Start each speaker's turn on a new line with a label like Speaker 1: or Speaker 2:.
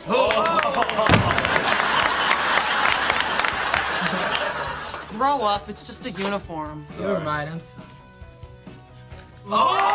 Speaker 1: Grow up, it's just a uniform.
Speaker 2: Never mind, I'm sorry.
Speaker 3: Oh!